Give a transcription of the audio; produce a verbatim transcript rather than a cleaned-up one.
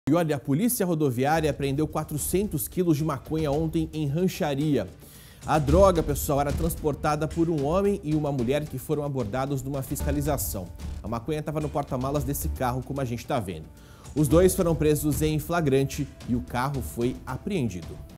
E olha, a polícia rodoviária apreendeu quatrocentos quilos de maconha ontem em Rancharia. A droga, pessoal, era transportada por um homem e uma mulher que foram abordados numa fiscalização. A maconha estava no porta-malas desse carro, como a gente está vendo. Os dois foram presos em flagrante e o carro foi apreendido.